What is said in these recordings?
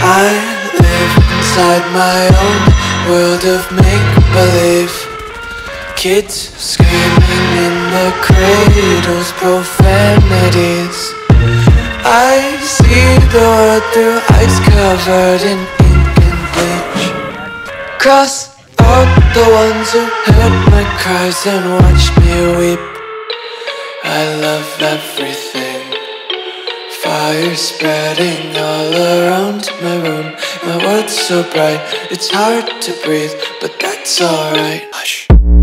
I live inside my own world of make-believe. Kids screaming in the cradles, profanities. I see the world through ice covered in ink and bleach. Cross out the ones who heard my cries and watched me weep. I love everything. Fire spreading all around my room. My world's so bright, it's hard to breathe, but that's alright. Hush.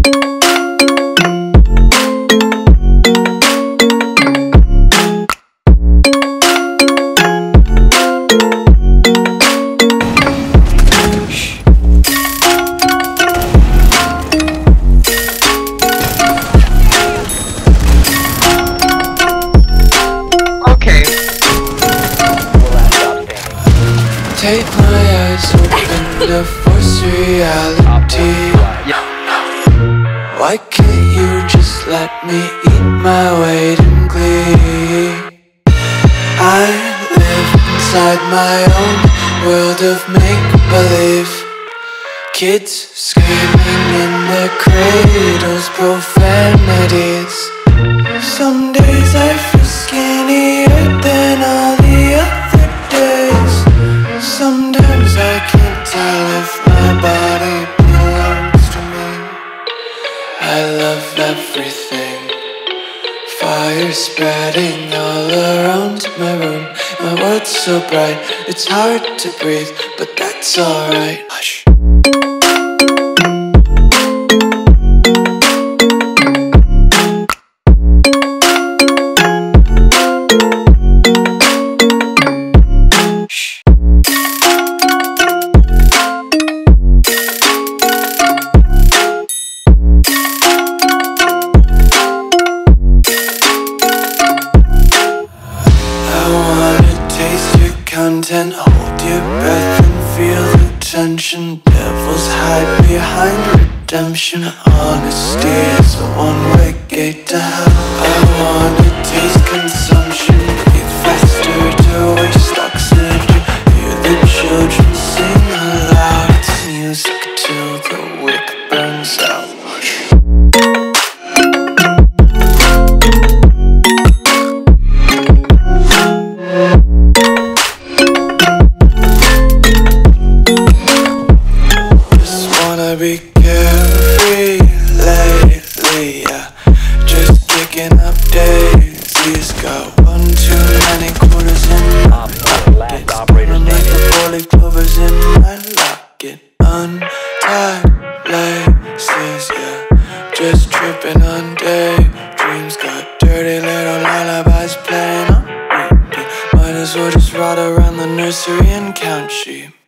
Take my eyes open to force reality. Why can't you just let me eat my weight in glee? I live inside my own world of make-believe. Kids screaming in their cradles, profanities. Some days I feel skinnier than all the other days. Sometimes I can't tell if my body belongs to me. I love everything. Fire spreading all around my room. My world's so bright, it's hard to breathe, but that's alright. Hush. Content, hold your breath and feel the tension. Devils hide behind redemption. Honesty is a one-way gate to hell. I wanna taste consumption, breathe faster to waste oxygen. Hear the children sing aloud. It's music till the wick burns out. Be carefree lately, yeah. Just kicking up daisies. Got one too many quarters in my pocket. Running like the four-leaf clovers in my locket. Untied laces, yeah. Just tripping on daydreams. Got dirty little lullabies playing on repeat. Might as well just ride around the nursery and count sheep.